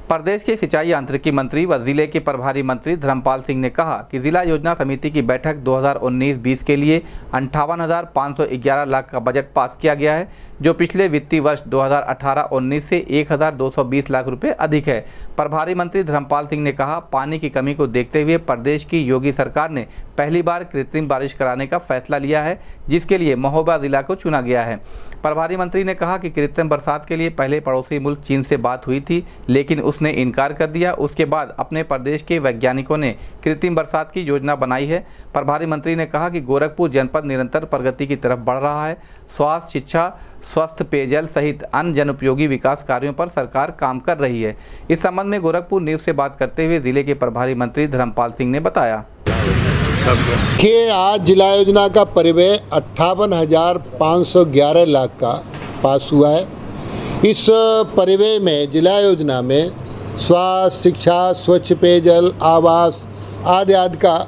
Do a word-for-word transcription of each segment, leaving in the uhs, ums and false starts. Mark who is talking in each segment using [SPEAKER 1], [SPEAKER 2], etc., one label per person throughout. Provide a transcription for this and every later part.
[SPEAKER 1] प्रदेश के सिंचाई यांत्रिकी मंत्री व जिले के प्रभारी मंत्री धर्मपाल सिंह ने कहा कि जिला योजना समिति की बैठक दो हज़ार उन्नीस बीस के लिए अंठावन हज़ार पाँच सौ ग्यारह लाख का बजट पास किया गया है, जो पिछले वित्तीय वर्ष दो हज़ार अठारह उन्नीस से एक हज़ार दो सौ बीस लाख रुपए अधिक है। प्रभारी मंत्री धर्मपाल सिंह ने कहा, पानी की कमी को देखते हुए प्रदेश की योगी सरकार ने पहली बार कृत्रिम बारिश कराने का फैसला लिया है, जिसके लिए महोबा जिला को चुना गया है। प्रभारी मंत्री ने कहा कि कृत्रिम बरसात के लिए पहले पड़ोसी मुल्क चीन से बात हुई थी, लेकिन उसने इनकार कर दिया। उसके बाद अपने प्रदेश के वैज्ञानिकों ने कृत्रिम बरसात की योजना बनाई है। प्रभारी मंत्री ने कहा कि गोरखपुर जनपद निरंतर प्रगति की तरफ बढ़ रहा है। स्वास्थ्य, शिक्षा, स्वस्थ पेयजल सहित अन्य जनउपयोगी विकास कार्यों पर सरकार काम कर रही है। इस संबंध में गोरखपुर न्यूज से बात करते हुए जिले के प्रभारी मंत्री धर्मपाल सिंह ने बताया
[SPEAKER 2] कि आज जिला योजना का परिव्यय अट्ठावन हजार पाँच सौ ग्यारह लाख का पास हुआ है। इस परिव्यय में जिला योजना में स्वास्थ्य, शिक्षा, स्वच्छ पेयजल, आवास आदि आदि का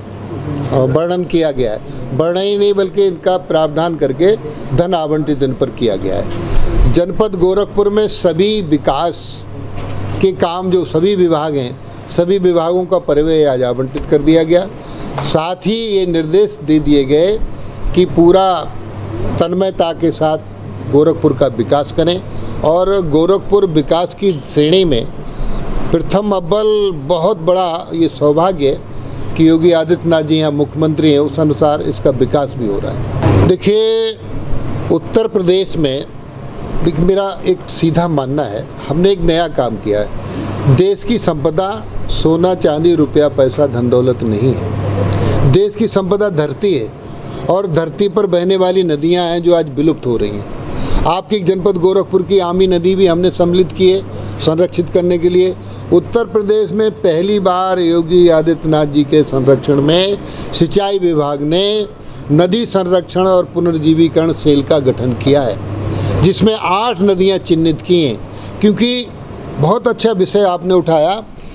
[SPEAKER 2] वर्णन किया गया है। वर्णन ही नहीं बल्कि इनका प्रावधान करके धन आवंटित इन पर किया गया है। जनपद गोरखपुर में सभी विकास के काम जो सभी विभाग हैं, सभी विभागों का परिव्यय आज आवंटित कर दिया गया। साथ ही ये निर्देश दे दिए गए कि पूरा तन्मयता के साथ गोरखपुर का विकास करें और गोरखपुर विकास की श्रेणी में प्रथम अव्वल बहुत बड़ा ये सौभाग्य है कि योगी आदित्यनाथ जी यहाँ मुख्यमंत्री हैं, उस अनुसार इसका विकास भी हो रहा है। देखिए, उत्तर प्रदेश में मेरा एक सीधा मानना है, हमने एक नया काम किया है। देश की संपदा सोना, चांदी, रुपया, पैसा, धन दौलत नहीं है। देश की संपदा धरती है और धरती पर बहने वाली नदियां हैं जो आज विलुप्त हो रही हैं। आपकी जनपद गोरखपुर की आमी नदी भी हमने सम्मिलित की है संरक्षित करने के लिए। उत्तर प्रदेश में पहली बार योगी आदित्यनाथ जी के संरक्षण में सिंचाई विभाग ने नदी संरक्षण और पुनर्जीवीकरण सेल का गठन किया है, जिसमें आठ नदियाँ चिन्हित की हैं। क्योंकि बहुत अच्छा विषय आपने उठाया,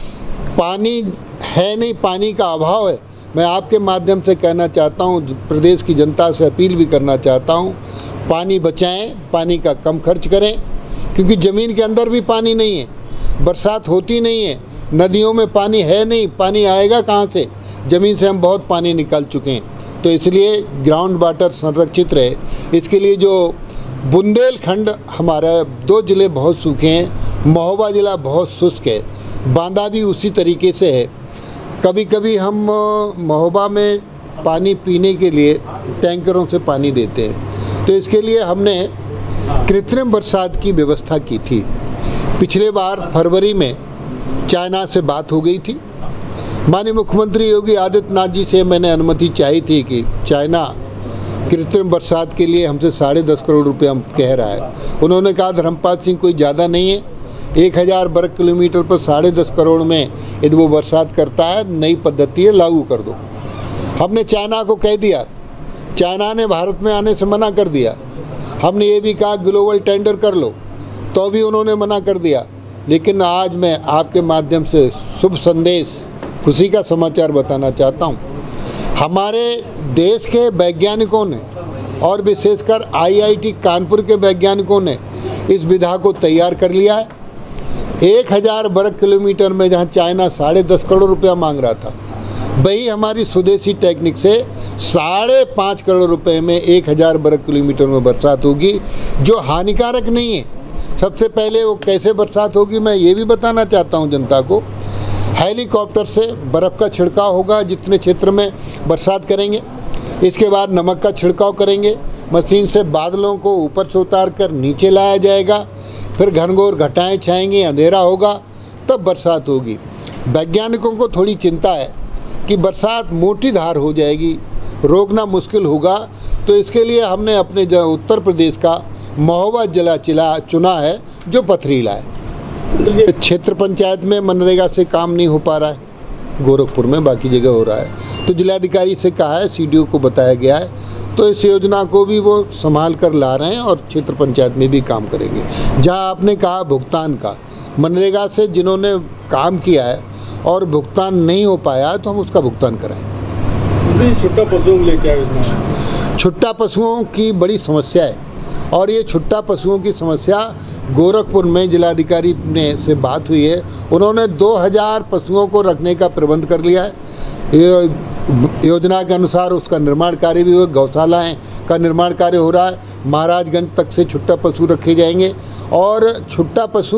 [SPEAKER 2] पानी है नहीं, पानी का अभाव है। मैं आपके माध्यम से कहना चाहता हूँ, प्रदेश की जनता से अपील भी करना चाहता हूँ, पानी बचाएं, पानी का कम खर्च करें, क्योंकि ज़मीन के अंदर भी पानी नहीं है, बरसात होती नहीं है, नदियों में पानी है नहीं, पानी आएगा कहाँ से? ज़मीन से हम बहुत पानी निकाल चुके हैं। तो इसलिए ग्राउंड वाटर संरक्षित रहे, इसके लिए जो बुंदेलखंड हमारा दो ज़िले बहुत सूखे हैं, महोबा ज़िला बहुत शुष्क है, बांदा भी उसी तरीके से है। कभी कभी हम महोबा में पानी पीने के लिए टैंकरों से पानी देते हैं, तो इसके लिए हमने कृत्रिम बरसात की व्यवस्था की थी। पिछले बार फरवरी में चाइना से बात हो गई थी। माननीय मुख्यमंत्री योगी आदित्यनाथ जी से मैंने अनुमति चाही थी कि चाइना कृत्रिम बरसात के लिए हमसे साढ़े दस करोड़ रुपए हम कह रहा है। उन्होंने कहा, धर्मपाल सिंह कोई ज़्यादा नहीं है, एक हज़ार वर्ग किलोमीटर पर साढ़े दस करोड़ में यदि वो बरसात करता है, नई पद्धति है, लागू कर दो। हमने चाइना को कह दिया, चाइना ने भारत में आने से मना कर दिया। हमने ये भी कहा ग्लोबल टेंडर कर लो, तो भी उन्होंने मना कर दिया। लेकिन आज मैं आपके माध्यम से शुभ संदेश, खुशी का समाचार बताना चाहता हूँ। हमारे देश के वैज्ञानिकों ने और विशेषकर आई आई टी कानपुर के वैज्ञानिकों ने इस विधा को तैयार कर लिया है। एक हज़ार वर्ग किलोमीटर में जहाँ चाइना साढ़े दस करोड़ रुपया मांग रहा था, वही हमारी स्वदेशी टेक्निक से साढ़े पाँच करोड़ रुपए में एक हज़ार वर्ग किलोमीटर में बरसात होगी, जो हानिकारक नहीं है। सबसे पहले वो कैसे बरसात होगी मैं ये भी बताना चाहता हूँ जनता को। हेलीकॉप्टर से बर्फ़ का छिड़काव होगा, जितने क्षेत्र में बरसात करेंगे। इसके बाद नमक का छिड़काव करेंगे, मशीन से बादलों को ऊपर से उतार कर नीचे लाया जाएगा, फिर घनघोर घटाएं छाएंगे, अंधेरा होगा, तब बरसात होगी। वैज्ञानिकों को थोड़ी चिंता है कि बरसात मोटी धार हो जाएगी, रोकना मुश्किल होगा। तो इसके लिए हमने अपने उत्तर प्रदेश का महोबा जिला चिला चुना है, जो पथरीला है। क्षेत्र पंचायत में मनरेगा से काम नहीं हो पा रहा है, गोरखपुर में बाकी जगह हो रहा है, तो जिलाधिकारी से कहा है, सी डी ओ को बताया गया है, तो इस योजना को भी वो संभाल कर ला रहे हैं और क्षेत्र पंचायत में भी काम करेंगे। जहां आपने कहा भुगतान का, मनरेगा से जिन्होंने काम किया है और भुगतान नहीं हो पाया तो हम उसका भुगतान कराएंगे।
[SPEAKER 3] छुट्टा पशुओं के लिए क्या योजना है?
[SPEAKER 2] छुट्टा पशुओं की बड़ी समस्या है और ये छुट्टा पशुओं की समस्या गोरखपुर में जिलाधिकारी ने से बात हुई है, उन्होंने दो हज़ार पशुओं को रखने का प्रबंध कर लिया है। योजना के अनुसार उसका निर्माण कार्य भी हुआ, गौशालाएँ का निर्माण कार्य हो रहा है। महाराजगंज तक से छुट्टा पशु रखे जाएंगे और छुट्टा पशु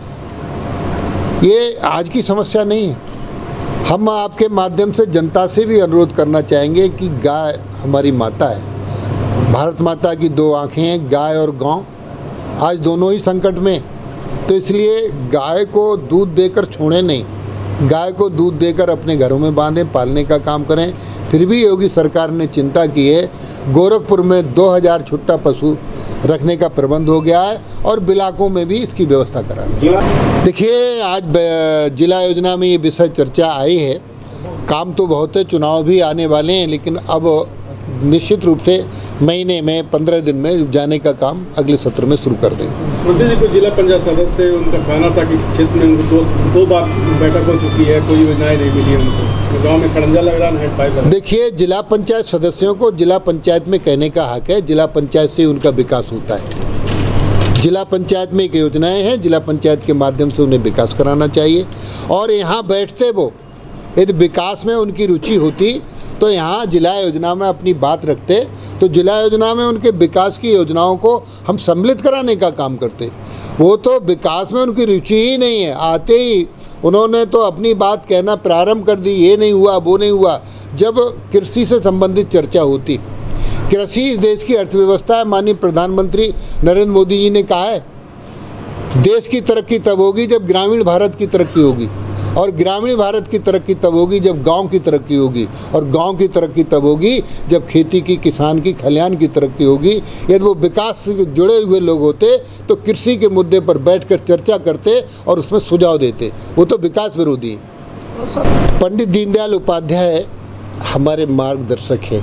[SPEAKER 2] ये आज की समस्या नहीं है। हम आपके माध्यम से जनता से भी अनुरोध करना चाहेंगे कि गाय हमारी माता है, भारत माता की दो आंखें हैं, गाय और गांव। आज दोनों ही संकट में, तो इसलिए गाय को दूध देकर छोड़ें नहीं, गाय को दूध देकर अपने घरों में बांधें, पालने का काम करें। फिर भी योगी सरकार ने चिंता की है, गोरखपुर में दो हज़ार छुट्टा पशु रखने का प्रबंध हो गया है और बिलाकों में भी इसकी व्यवस्था करा दी। देखिए, आज जिला योजना में ये विषय चर्चा आई है। काम तो बहुत है, चुनाव भी आने वाले हैं, लेकिन अब निश्चित रूप से महीने में पंद्रह दिन में जाने का काम अगले सत्र में शुरू कर देंगे।
[SPEAKER 3] मंत्री जी को जिला पंचायत सदस्य थे, उनका कहना था कि क्षेत्र में उनको दो दो बार बैठक हो चुकी है, कोई योजनाएं नहीं मिली उनको, तो गाँव में खड़ंजा लग रहा है, पाइप लग रहा।
[SPEAKER 2] देखिए, जिला पंचायत सदस्यों को जिला पंचायत में कहने का हक है, जिला पंचायत से उनका विकास होता है। जिला पंचायत में एक योजनाएं हैं, जिला पंचायत के माध्यम से उन्हें विकास कराना चाहिए। और यहाँ बैठते वो यदि विकास में उनकी रुचि होती तो यहाँ जिला योजना में अपनी बात रखते, तो जिला योजना में उनके विकास की योजनाओं को हम सम्मिलित कराने का काम करते। वो तो विकास में उनकी रुचि ही नहीं है, आते ही उन्होंने तो अपनी बात कहना प्रारंभ कर दी, ये नहीं हुआ, वो नहीं हुआ। जब कृषि से संबंधित चर्चा होती, कृषि इस देश की अर्थव्यवस्था है। माननीय प्रधानमंत्री नरेंद्र मोदी जी ने कहा है, देश की तरक्की तब होगी जब ग्रामीण भारत की तरक्की होगी, और ग्रामीण भारत की तरक्की तब होगी जब गांव की तरक्की होगी, और गांव की तरक्की तब होगी जब खेती की, किसान की, खलिहान की तरक्की होगी। यदि वो विकास से जुड़े हुए लोग होते तो कृषि के मुद्दे पर बैठकर चर्चा करते और उसमें सुझाव देते। वो तो विकास विरोधी हैं। पंडित दीनदयाल उपाध्याय हमारे मार्गदर्शक हैं,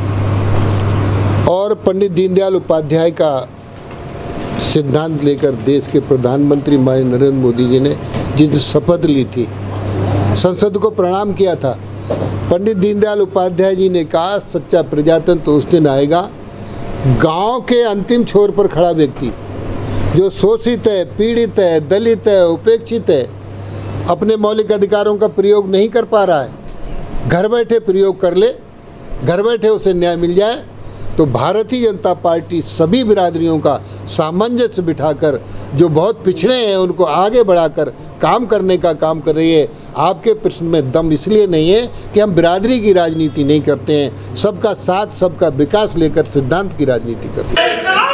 [SPEAKER 2] और पंडित दीनदयाल उपाध्याय का सिद्धांत लेकर देश के प्रधानमंत्री माननीय नरेंद्र मोदी जी ने जिस शपथ ली थी, संसद को प्रणाम किया था। पंडित दीनदयाल उपाध्याय जी ने कहा, सच्चा प्रजातंत्र तो उस दिन आएगा, गांव के अंतिम छोर पर खड़ा व्यक्ति जो शोषित है, पीड़ित है, दलित है, उपेक्षित है, अपने मौलिक अधिकारों का प्रयोग नहीं कर पा रहा है, घर बैठे प्रयोग कर ले, घर बैठे उसे न्याय मिल जाए। तो भारतीय जनता पार्टी सभी बिरादरियों का सामंजस्य बिठाकर, जो बहुत पिछड़े हैं उनको आगे बढ़ाकर काम करने का काम कर रही है। आपके प्रश्न में दम इसलिए नहीं है कि हम बिरादरी की राजनीति नहीं करते हैं, सबका साथ, सबका विकास लेकर सिद्धांत की राजनीति करते हैं।